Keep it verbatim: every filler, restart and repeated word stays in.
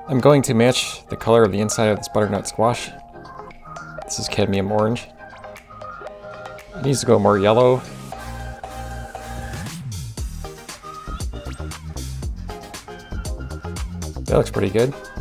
I'm going to match the color of the inside of this butternut squash. This is cadmium orange. It needs to go more yellow. That looks pretty good.